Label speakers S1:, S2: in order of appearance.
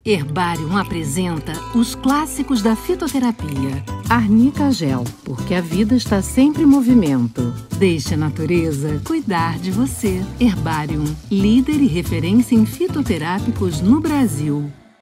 S1: Herbarium apresenta os clássicos da fitoterapia. Arnica Gel, porque a vida está sempre em movimento. Deixe a natureza cuidar de você. Herbarium, líder e referência em fitoterápicos no Brasil.